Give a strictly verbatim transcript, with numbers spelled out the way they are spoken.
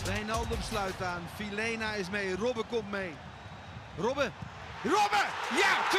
Wijnaldum sluit aan. Vilena is mee. Robben komt mee. Robben. Robben! Ja!